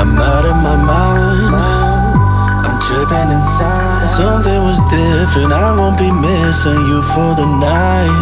I'm out of my mind, I'm tripping inside. Something was different, I won't be missing you for the night.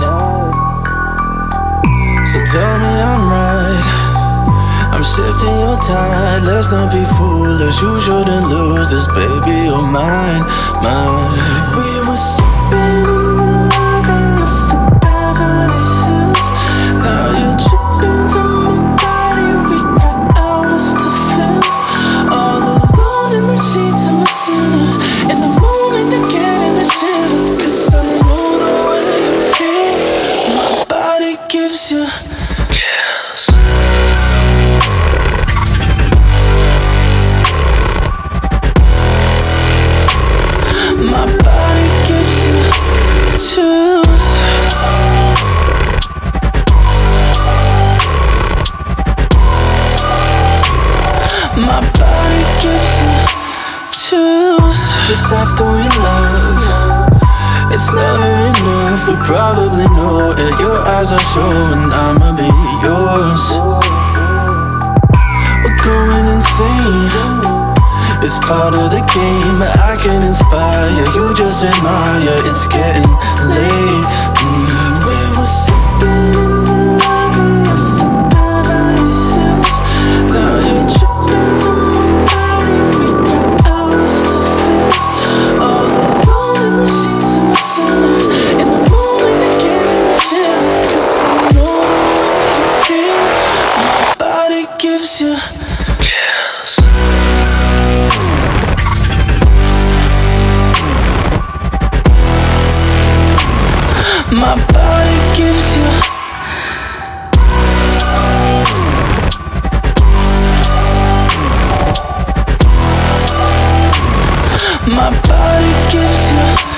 So tell me I'm right, I'm shifting your tide. Let's not be foolish, you shouldn't lose this, baby, you're mine, mine. We were sipping in the lobby of the Beverly Hills. Now you're tripping to my body, we got hours to fill. All alone in the sheets of my sinner. In the moment you're getting the shivers, 'cause I know the way you feel. My body gives you chills. My body gives you chills. My body gives you chills. Just after we love, it's never enough. We probably know it. Your eyes are showing I'ma be yours. We're going insane, it's part of the game. I can inspire, you just admire. It's getting late. We were sipping in the lobby of the Beverly Hills. Now you're tripping to my body, we got hours to fill. All alone in the sheets of my center. In the moment you're getting the shivers, 'cause I know the way you feel. My body gives you chills. My body gives you. My body gives you.